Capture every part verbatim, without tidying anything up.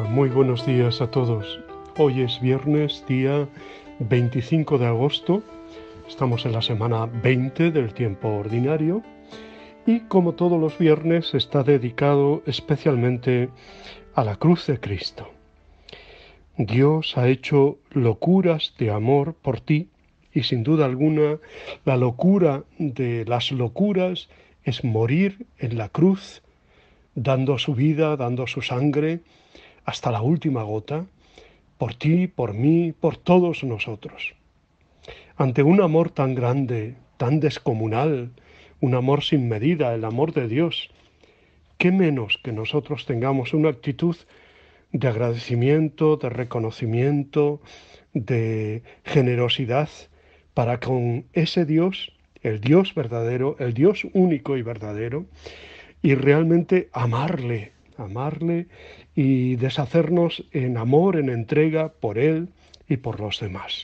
Muy buenos días a todos. Hoy es viernes, día veinticinco de agosto. Estamos en la semana veinte del tiempo ordinario y, como todos los viernes, está dedicado especialmente a la cruz de Cristo. Dios ha hecho locuras de amor por ti y, sin duda alguna, la locura de las locuras es morir en la cruz, dando su vida, dando su sangre hasta la última gota, por ti, por mí, por todos nosotros. Ante un amor tan grande, tan descomunal, un amor sin medida, el amor de Dios, ¿qué menos que nosotros tengamos una actitud de agradecimiento, de reconocimiento, de generosidad para con ese Dios, el Dios verdadero, el Dios único y verdadero, y realmente amarle, amarle y deshacernos en amor, en entrega por Él y por los demás.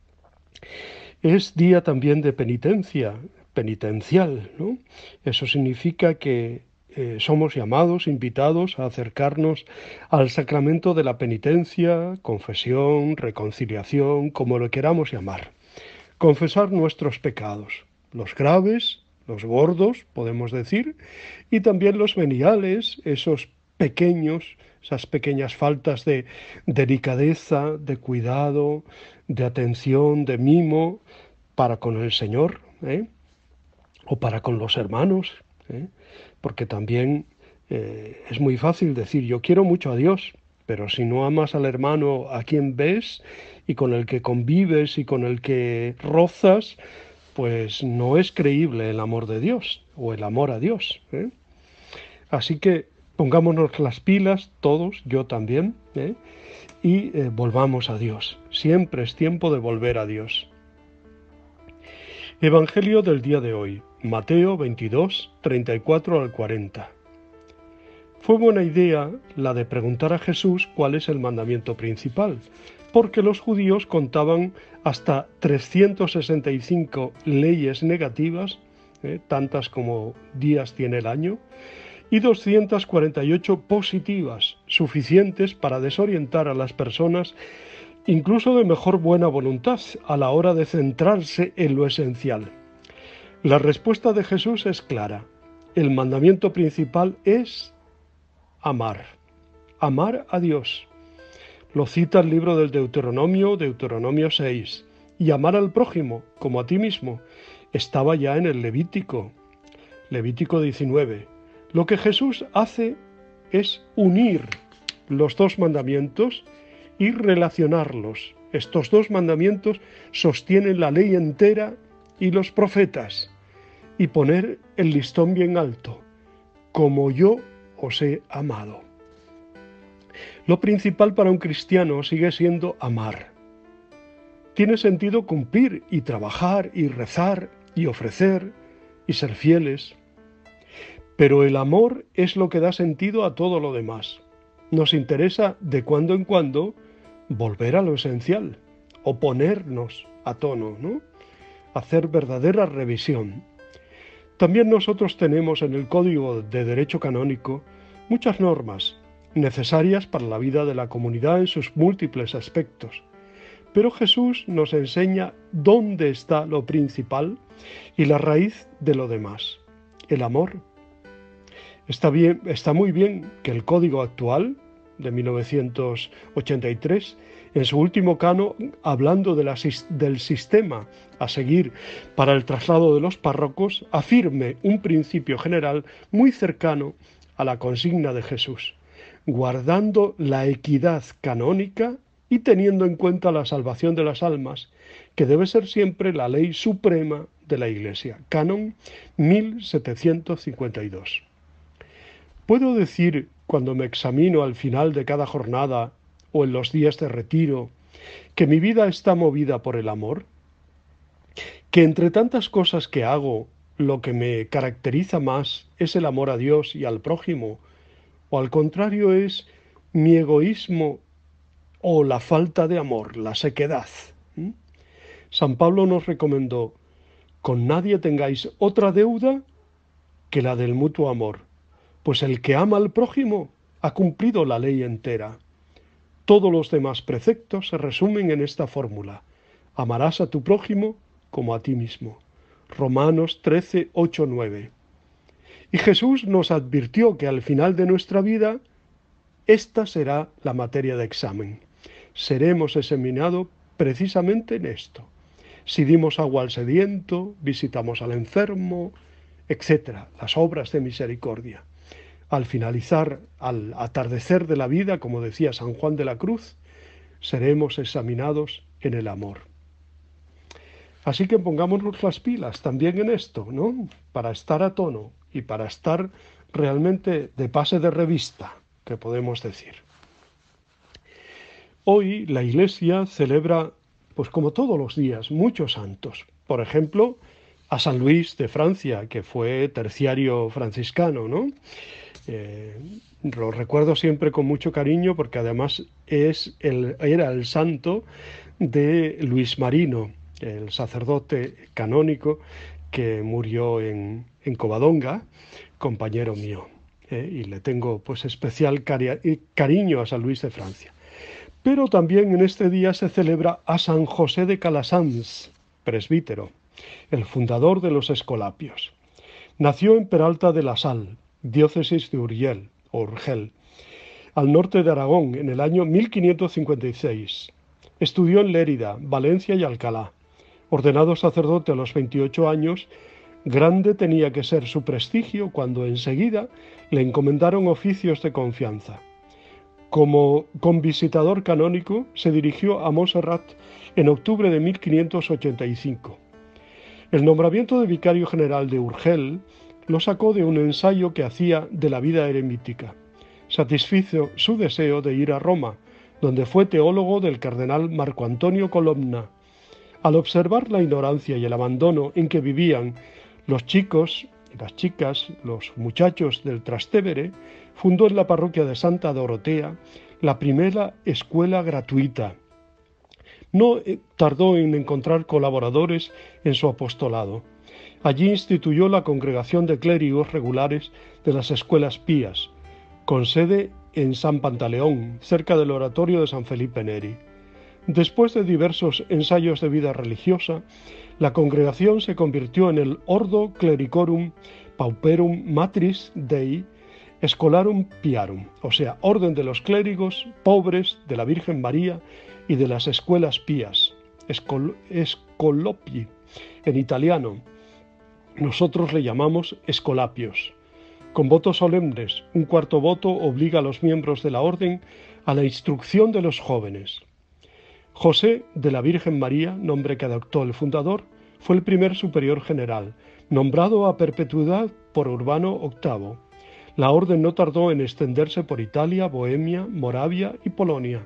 Es día también de penitencia, penitencial, ¿no? Eso significa que eh, somos llamados, invitados a acercarnos al sacramento de la penitencia, confesión, reconciliación, como lo queramos llamar. Confesar nuestros pecados, los graves, los gordos, podemos decir, y también los veniales, esos pequeños, esas pequeñas faltas de delicadeza, de cuidado, de atención, de mimo para con el Señor, ¿eh? o para con los hermanos, ¿eh? porque también eh, es muy fácil decir yo quiero mucho a Dios, pero si no amas al hermano a quien ves y con el que convives y con el que rozas, pues no es creíble el amor de Dios o el amor a Dios, ¿eh? Así que pongámonos las pilas todos, yo también, ¿eh? y eh, volvamos a Dios. Siempre es tiempo de volver a Dios. Evangelio del día de hoy, Mateo veintidós, treinta y cuatro al cuarenta. Fue buena idea la de preguntar a Jesús cuál es el mandamiento principal, porque los judíos contaban hasta trescientas sesenta y cinco leyes negativas, eh, tantas como días tiene el año, y doscientas cuarenta y ocho positivas, suficientes para desorientar a las personas, incluso de mejor buena voluntad, a la hora de centrarse en lo esencial. La respuesta de Jesús es clara. El mandamiento principal es amar. Amar a Dios. Lo cita el libro del Deuteronomio, Deuteronomio seis. Y amar al prójimo, como a ti mismo, estaba ya en el Levítico, Levítico diecinueve. Lo que Jesús hace es unir los dos mandamientos y relacionarlos. Estos dos mandamientos sostienen la ley entera y los profetas, y poner el listón bien alto, como yo os he amado. Lo principal para un cristiano sigue siendo amar. Tiene sentido cumplir y trabajar y rezar y ofrecer y ser fieles. Pero el amor es lo que da sentido a todo lo demás. Nos interesa de cuando en cuando volver a lo esencial o ponernos a tono, ¿no? Hacer verdadera revisión. También nosotros tenemos en el Código de Derecho Canónico muchas normas necesarias para la vida de la comunidad en sus múltiples aspectos. Pero Jesús nos enseña dónde está lo principal y la raíz de lo demás, el amor. Está bien, está muy bien que el Código actual de mil novecientos ochenta y tres, en su último canon, hablando de la, del sistema a seguir para el traslado de los párrocos, afirme un principio general muy cercano a la consigna de Jesús, guardando la equidad canónica y teniendo en cuenta la salvación de las almas, que debe ser siempre la ley suprema de la Iglesia. Canon mil setecientos cincuenta y dos. ¿Puedo decir, cuando me examino al final de cada jornada o en los días de retiro, que mi vida está movida por el amor? ¿Que entre tantas cosas que hago, lo que me caracteriza más es el amor a Dios y al prójimo? ¿O al contrario es mi egoísmo o la falta de amor, la sequedad? ¿Mm? San Pablo nos recomendó: con nadie tengáis otra deuda que la del mutuo amor, pues el que ama al prójimo ha cumplido la ley entera. Todos los demás preceptos se resumen en esta fórmula: amarás a tu prójimo como a ti mismo. Romanos trece, ocho, nueve. Y Jesús nos advirtió que al final de nuestra vida, esta será la materia de examen. Seremos examinados precisamente en esto. Si dimos agua al sediento, visitamos al enfermo, etcétera, las obras de misericordia. Al finalizar, al atardecer de la vida, como decía San Juan de la Cruz, seremos examinados en el amor. Así que pongámonos las pilas también en esto, ¿no? Para estar a tono y para estar realmente de pase de revista, que podemos decir. Hoy la Iglesia celebra, pues como todos los días, muchos santos. Por ejemplo, a San Luis de Francia, que fue terciario franciscano, ¿no? Eh, lo recuerdo siempre con mucho cariño porque además es el, era el santo de Luis Marino, el sacerdote canónico que murió en, en Covadonga, compañero mío. Eh, y le tengo pues especial cari- cariño a San Luis de Francia. Pero también en este día se celebra a San José de Calasanz, presbítero, el fundador de los Escolapios. Nació en Peralta de la Sal, diócesis de Urgel, o Urgel, al norte de Aragón, en el año mil quinientos cincuenta y seis. Estudió en Lérida, Valencia y Alcalá. Ordenado sacerdote a los veintiocho años, grande tenía que ser su prestigio cuando enseguida le encomendaron oficios de confianza. Como convisitador canónico se dirigió a Montserrat en octubre de mil quinientos ochenta y cinco. El nombramiento de vicario general de Urgel lo sacó de un ensayo que hacía de la vida eremítica. Satisfizo su deseo de ir a Roma, donde fue teólogo del cardenal Marco Antonio Colonna. Al observar la ignorancia y el abandono en que vivían los chicos, las chicas, los muchachos del Trastevere, fundó en la parroquia de Santa Dorotea la primera escuela gratuita. No tardó en encontrar colaboradores en su apostolado. Allí instituyó la congregación de clérigos regulares de las escuelas pías, con sede en San Pantaleón, cerca del oratorio de San Felipe Neri. Después de diversos ensayos de vida religiosa, la congregación se convirtió en el Ordo Clericorum Pauperum Matris Dei Scholarum Piarum, o sea, orden de los clérigos pobres de la Virgen María y de las escuelas pías, Escol Escolopii en italiano. Nosotros le llamamos escolapios. Con votos solemnes, un cuarto voto obliga a los miembros de la orden a la instrucción de los jóvenes. José de la Virgen María, nombre que adoptó el fundador, fue el primer superior general, nombrado a perpetuidad por Urbano octavo. La orden no tardó en extenderse por Italia, Bohemia, Moravia y Polonia.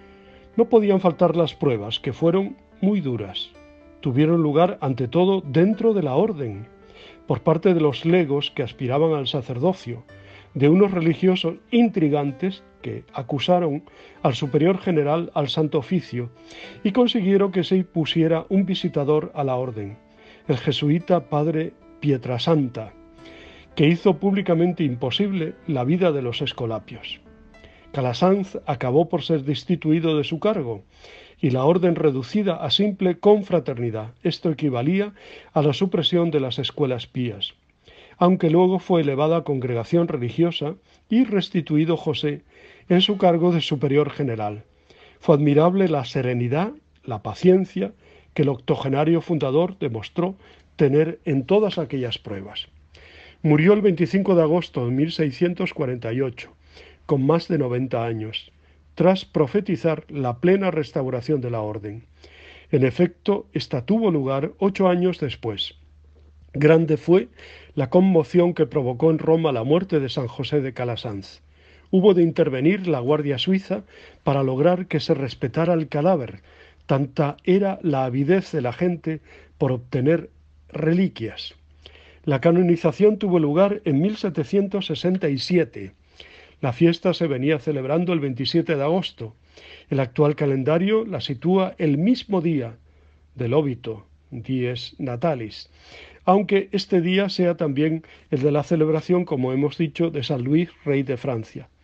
No podían faltar las pruebas, que fueron muy duras. Tuvieron lugar, ante todo, dentro de la orden, por parte de los legos que aspiraban al sacerdocio, de unos religiosos intrigantes que acusaron al superior general al Santo Oficio y consiguieron que se impusiera un visitador a la orden, el jesuita padre Pietrasanta, que hizo públicamente imposible la vida de los escolapios. Calasanz acabó por ser destituido de su cargo y la orden reducida a simple confraternidad. Esto equivalía a la supresión de las escuelas pías, aunque luego fue elevada a congregación religiosa y restituido José en su cargo de superior general. Fue admirable la serenidad, la paciencia que el octogenario fundador demostró tener en todas aquellas pruebas. Murió el veinticinco de agosto de mil seiscientos cuarenta y ocho, con más de noventa años, tras profetizar la plena restauración de la orden. En efecto, esta tuvo lugar ocho años después. Grande fue la conmoción que provocó en Roma la muerte de San José de Calasanz. Hubo de intervenir la Guardia Suiza para lograr que se respetara el cadáver. Tanta era la avidez de la gente por obtener reliquias. La canonización tuvo lugar en mil setecientos sesenta y siete. La fiesta se venía celebrando el veintisiete de agosto. El actual calendario la sitúa el mismo día del óbito, dies natalis, aunque este día sea también el de la celebración, como hemos dicho, de San Luis, rey de Francia.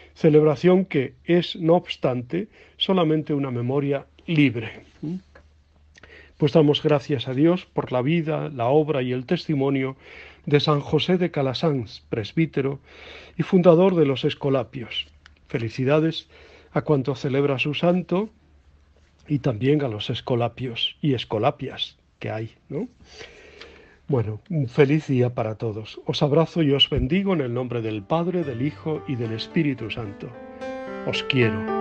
celebración que es, no obstante, solamente una memoria libre. Pues damos gracias a Dios por la vida, la obra y el testimonio de San José de Calasanz, presbítero y fundador de los Escolapios. Felicidades a cuanto celebra su santo y también a los Escolapios y Escolapias que hay, ¿no? Bueno, un feliz día para todos. Os abrazo y os bendigo en el nombre del Padre, del Hijo y del Espíritu Santo. Os quiero.